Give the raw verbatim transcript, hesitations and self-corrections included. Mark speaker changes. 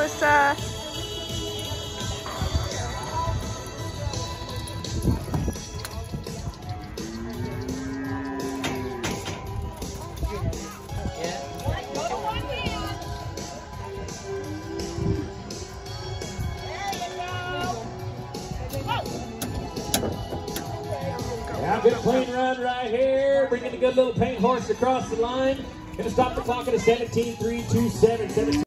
Speaker 1: Alyssa.
Speaker 2: Yeah, good clean run right here. Bringing a good little paint horse across the line. Gonna stop the clock at a seventeen three two seven.